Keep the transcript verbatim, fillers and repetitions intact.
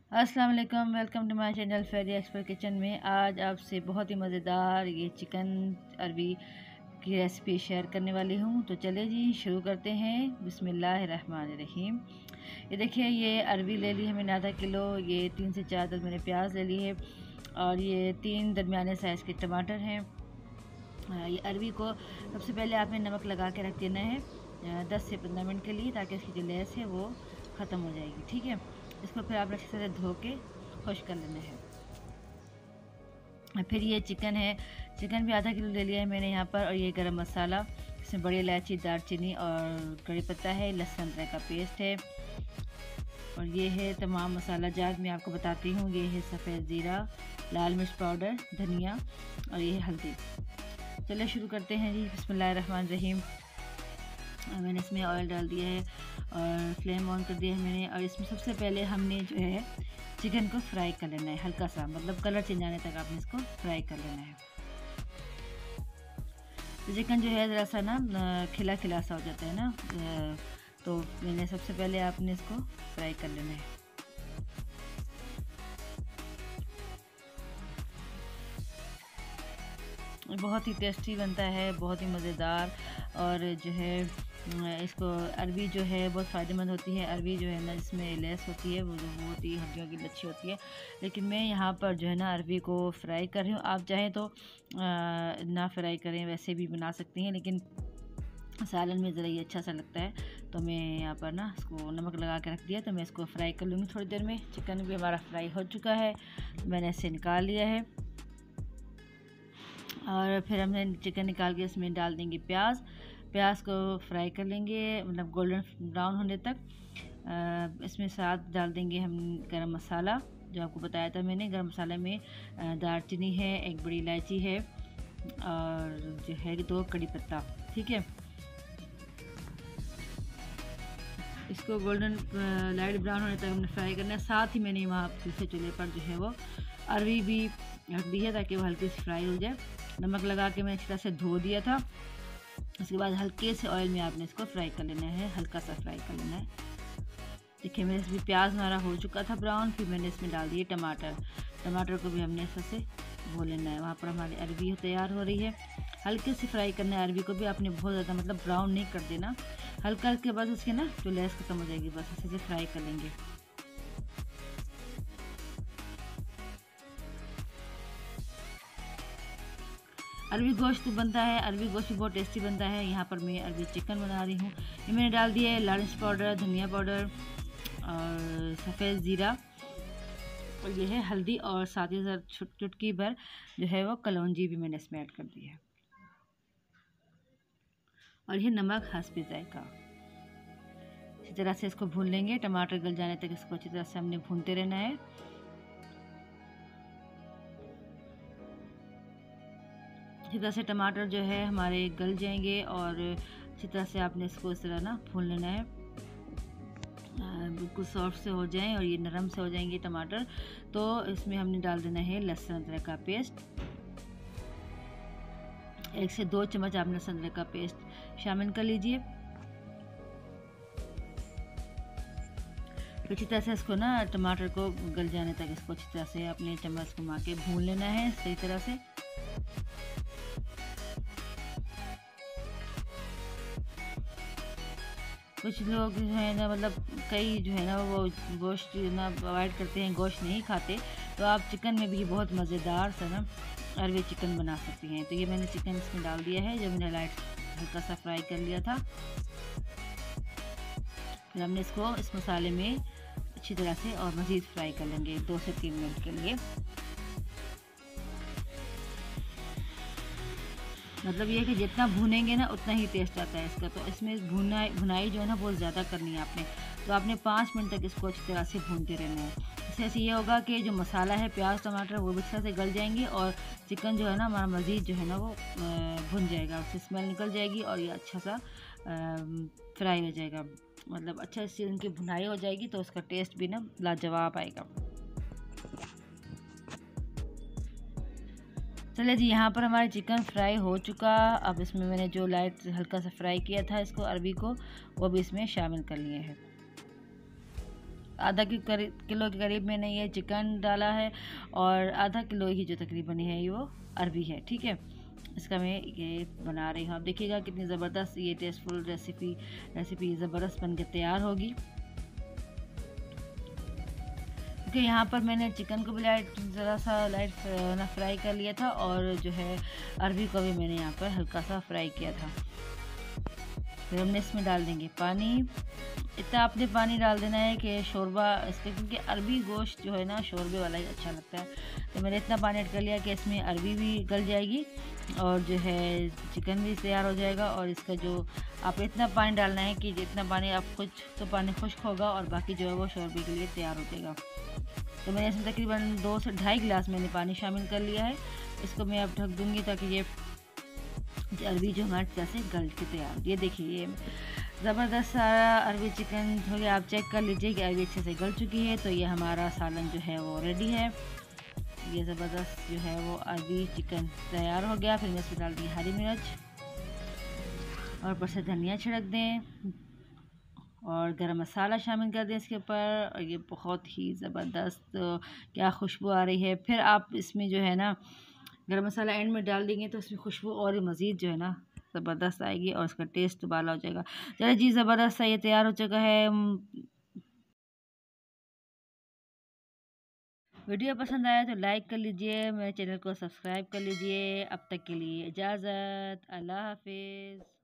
अस्सलाम वालेकुम, welcome to my channel fairy expert kitchen में। आज आपसे बहुत ही मज़ेदार ये चिकन अरबी की रेसिपी शेयर करने वाली हूँ। तो चले जी शुरू करते हैं। बिस्मिल्लाहिर्रहमानिर्रहीम। ये देखिए, ये अरबी ले ली है मैंने आधा किलो। ये तीन से चार दस मैंने प्याज ले ली है और ये तीन दरमियाने साइज़ के टमाटर हैं। ये अरबी को सबसे पहले आपने नमक लगा के रख देना है दस से पंद्रह मिनट के लिए, ताकि इसकी जो लैस है वो ख़त्म हो जाएगी। ठीक है, इसको फिर आपने अच्छे से धो के खुश कर लेना है। फिर ये चिकन है, चिकन भी आधा किलो ले लिया है मैंने यहाँ पर। और ये गरम मसाला, इसमें बड़ी इलायची, दालचीनी और कड़ी पत्ता है, लहसुन अदरक का पेस्ट है। और ये है तमाम मसाला जात मैं आपको बताती हूँ। ये है सफ़ेद ज़ीरा, लाल मिर्च पाउडर, धनिया और ये है हल्दी। चलिए शुरू करते हैं जी। बिस्मिल्लाहिर्रहमानिर्रहीम। मैंने इसमें ऑयल डाल दिया है और फ्लेम ऑन कर दिया है मैंने। और इसमें सबसे पहले हमने जो है चिकन को फ्राई कर लेना है, हल्का सा, मतलब कलर चेंज आने तक आपने इसको फ्राई कर लेना है। तो चिकन जो है ज़रा सा ना खिला खिला सा हो जाता है ना, तो मैंने सबसे पहले आपने इसको फ्राई कर लेना है। बहुत ही टेस्टी बनता है, बहुत ही मज़ेदार। और जो है इसको अरबी जो है बहुत फ़ायदेमंद होती है। अरबी जो है ना, जिसमें लैस होती है वो जो बहुत ही हड्डियों की लच्छी होती है। लेकिन मैं यहाँ पर जो है ना अरबी को फ्राई कर रही हूँ। आप चाहें तो आ, ना फ्राई करें, वैसे भी बना सकती हैं, लेकिन सालन में ज़रा ये अच्छा सा लगता है। तो मैं यहाँ पर ना इसको नमक लगा के रख दिया, तो मैं इसको फ्राई कर लूँगी थोड़ी देर में। चिकन भी हमारा फ्राई हो चुका है, मैंने इसे निकाल लिया है। और फिर हमने चिकन निकाल के इसमें डाल देंगे प्याज। प्याज को फ्राई कर लेंगे, मतलब गोल्डन ब्राउन होने तक। आ, इसमें साथ डाल देंगे हम गरम मसाला, जो आपको बताया था मैंने। गरम मसाले में दालचीनी है, एक बड़ी इलायची है और जो है दो कड़ी पत्ता। ठीक है, इसको गोल्डन लाइट ब्राउन होने तक हमने फ्राई करना है। साथ ही मैंने वहाँ दूसरे चूल्हे पर जो है वो अरबी भी रख दी है, ताकि वो हल्की सी फ्राई हो जाए। नमक लगा के मैंने अच्छी तरह से धो दिया था। उसके बाद हल्के से ऑयल में आपने इसको फ्राई कर लेना है, हल्का सा फ्राई कर लेना है। देखिए, मेरे इसमें प्याज हमारा हो चुका था ब्राउन। फिर मैंने इसमें डाल दिए टमाटर। टमाटर को भी हमने ऐसे से भून लेना है। वहाँ पर हमारी अरबी तैयार हो रही है। हल्के से फ्राई करना है अरबी को भी, आपने बहुत ज़्यादा मतलब ब्राउन नहीं कर देना। हल्का के बाद उसके ना जो लैस खत्म हो जाएगी, बस ऐसे से फ्राई कर लेंगे। अरबी गोश्त बनता है, अरबी गोश्त भी बहुत टेस्टी बनता है। यहाँ पर मैं अरबी चिकन बना रही हूँ। ये मैंने डाल दिया है लाल मिर्च पाउडर, धनिया पाउडर और सफ़ेद ज़ीरा, और ये है हल्दी, और साथ ही साथ चुटकी भर जो है वो कलौंजी भी मैंने इसमें ऐड कर दी है। और ये नमक हस्बे जायका। इसी तरह से इसको भून लेंगे, टमाटर गल जाने तक इसको अच्छी तरह से हमने भूनते रहना है। इसी तरह से टमाटर जो है हमारे गल जाएंगे और इसी तरह से आपने इसको इस तरह ना भून लेना है, बिल्कुल सॉफ्ट से हो जाएं और ये नरम से हो जाएंगे टमाटर। तो इसमें हमने डाल देना है लहसुन अदरक का पेस्ट। एक से दो चम्मच आप लहसुन अदरक का पेस्ट शामिल कर लीजिए। अच्छी तरह से इसको ना टमाटर को गल जाने तक इसको अच्छी तरह से अपने चम्मच घुमा के भून लेना है सही तरह से। कुछ लोग जो है ना, मतलब कई जो है ना वो गोश्त ना अवॉइड करते हैं, गोश्त नहीं खाते, तो आप चिकन में भी बहुत मज़ेदार सा ना अरबी चिकन बना सकती हैं। तो ये मैंने चिकन इसमें डाल दिया है, जो मैंने लाइट हल्का सा फ्राई कर लिया था। फिर हमने इसको इस मसाले में अच्छी तरह से और मज़ीद फ्राई कर लेंगे दो से तीन मिनट के लिए। मतलब ये कि जितना भूनेंगे ना उतना ही टेस्ट आता है इसका। तो इसमें भुनाई भुनाई जो है ना बहुत ज़्यादा करनी है आपने। तो आपने पाँच मिनट तक इसको अच्छी तरह से भूनते रहना है। इससे ऐसे ये होगा कि जो मसाला है, प्याज टमाटर, वो भी अच्छी तरह से गल जाएंगे और चिकन जो है ना हमारा मज़ीद जो है ना वो भुन जाएगा, उससे स्मेल निकल जाएगी और ये अच्छा सा फ्राई हो जाएगा। मतलब अच्छा से उनकी भुनाई हो जाएगी, तो उसका टेस्ट भी ना लाजवाब आएगा। चलिए जी, यहाँ पर हमारा चिकन फ्राई हो चुका। अब इसमें मैंने जो लाइट हल्का सा फ्राई किया था इसको अरबी को, वो भी इसमें शामिल कर लिए हैं। आधा कि किलो के करीब मैंने ये चिकन डाला है और आधा किलो ही जो तकरीबन है ये वो अरबी है। ठीक है, इसका मैं ये बना रही हूँ। आप देखिएगा कितनी ज़बरदस्त ये टेस्टफुल रेसिपी रेसिपी ज़बरदस्त बन के तैयार होगी। क्योंकि यहाँ पर मैंने चिकन को भी लाइट ज़रा सा लाइट ना फ्राई कर लिया था और जो है अरबी को भी मैंने यहाँ पर हल्का सा फ्राई किया था। फिर हमने इसमें डाल देंगे पानी। इतना आपने पानी डाल देना है कि शोरबा इसका, क्योंकि अरबी गोश्त जो है ना शोरबे वाला ही अच्छा लगता है। तो मैंने इतना पानी ऐड कर लिया कि इसमें अरबी भी गल जाएगी और जो है चिकन भी तैयार हो जाएगा। और इसका जो आप इतना पानी डालना है कि जितना पानी आप कुछ तो पानी खुश्क होगा और बाकी जो है वो शोरबे के लिए तैयार हो जाएगा। तो मैंने इसमें तकरीबन दो से ढाई गिलास मैंने पानी शामिल कर लिया है। इसको मैं अब ढक दूँगी ताकि ये अरबी जो हमारे जैसे गल के तैयार। ये देखिए ये ज़बरदस्त सारा अरबी चिकन हो गया। आप चेक कर लीजिए कि अरबी अच्छे से गल चुकी है। तो ये हमारा सालन जो है वो रेडी है। ये ज़बरदस्त जो है वो अरबी चिकन तैयार हो गया। फिर मैं इसमें डाल दी हरी मिर्च और ऊपर से धनिया छिड़क दें और गरम मसाला शामिल कर दें इसके ऊपर। और ये बहुत ही ज़बरदस्त क्या खुशबू आ रही है। फिर आप इसमें जो है ना गरम मसाला एंड में डाल देंगे तो इसमें खुशबू और मज़ीद जो है ना ज़बरदस्त आएगी और इसका टेस्ट दुबाला हो जाएगा। चलिए जी, ज़बरदस्त सा ये तैयार हो चुका है। वीडियो पसंद आया तो लाइक कर लीजिए, मेरे चैनल को सब्सक्राइब कर लीजिए। अब तक के लिए इजाज़त, अल्लाह हाफिज़।